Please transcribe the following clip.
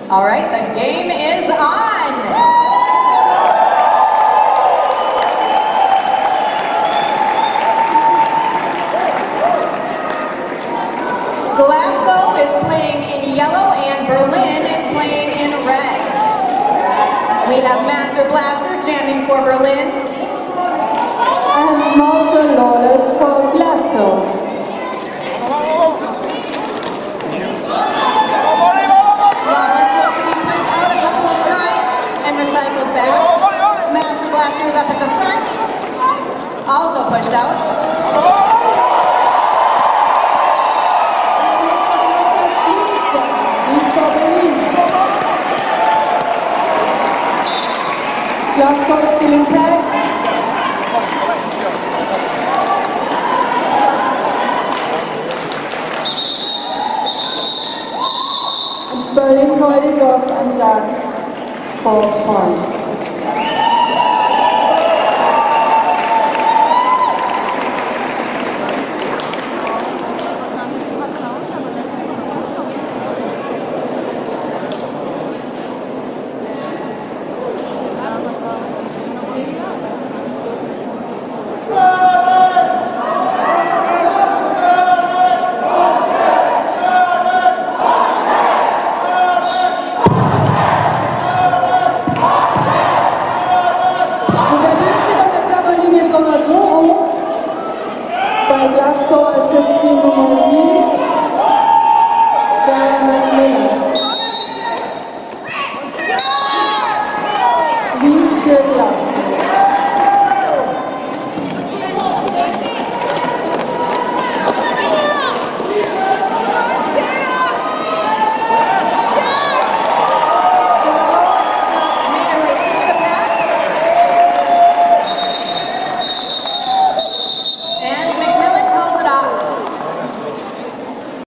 All right, the game is on. Glasgow is playing in yellow and Berlin is playing in red. We have Master Blaster jamming for Berlin. And Marshall Lawless for Glasgow. Lawless looks to be pushed out a couple of times and recycled back. Master Blaster is up at the front, also pushed out. Glasgow is still intact. Berlin called it off and got 4 points.